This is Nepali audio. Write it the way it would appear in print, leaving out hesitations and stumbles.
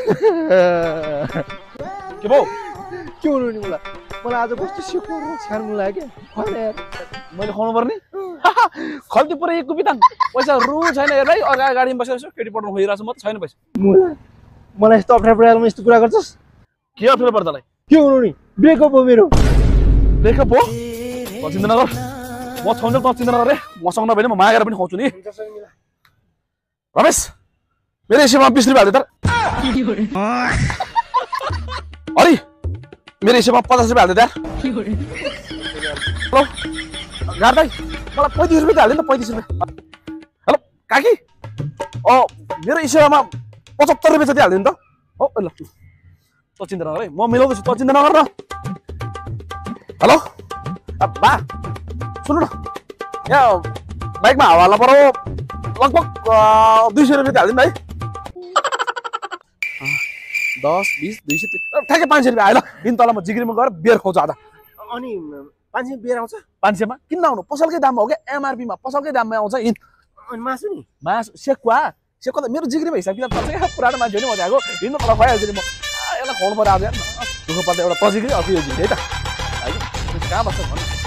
के भयो के हुनु नि मलाई आज कस्तो सिक्नु छ्यार्नु लाग्यो यार मैले खुवाउनु पर्ने खल्ती पुरै एक कुपी तान पैसा रु छैन हेर भाइ अर्का गाडीमा बसेर यसो केटी पढ्नु खोजिरहेको छु म त छैन पैसा मलाई यस्तो अप्ठ्यारो परेर यस्तो कुरा गर्छस् के अप्ठ्यारो पर्छ तँलाई के हुनु नि ब्रेकअप हो मेरो ब्रेकअप हो त चिन्ता नगर म छाउँदै त चिन्ता नगर रे मसँग नभए म मागेर पनि खुवाउँछु नि रमेश मेरो एसीमा 20 रुपैयाँ हाल्दै त अरे मेरो एसीमा 50 रुपैयाँ हाल्दै त हेलो गाड भाइ मलाई 35 रुपैयाँ हाल्दैन 35 रुपैयाँ हेलो काकी मेरो एसीमा 75 रुपैयाँ जति हाल्दैन त हो ल त चिन्ता नगर है म मिलाउँदैछु त चिन्ता नगर न हेलो बा सुन्नु न यहाँ बाइकमा हावा हाल्न पर्यो लगभग 200 रुपैयाँ हालिदिनु भाइ 10 20 200 ठ्याक्कै 500 रुपैयाँ आयो ल दिन तल म जिग्रीमा गएर बियर खुवाउँछु आधा अनि 500 बियर आउँछ 500 मा किन नआउनु पसलकै दाममा हो क्या एमआरपी मा पसलकै दाममा आउँछ इन अनि मासु नि मासु सेकुवा त मेरो जिग्रीमा हिसाब किताब चल्छ क्या पुरानो मान्छे हो नि म त्यहाँको हिँड्नु मलाई भइहाल्छ नि म यसलाई खुवाउनु पर्यो आज दुःख पर्दा एउटा तजिग्री अर्को यो जिग्री है त कहाँ बस्छ भन्नु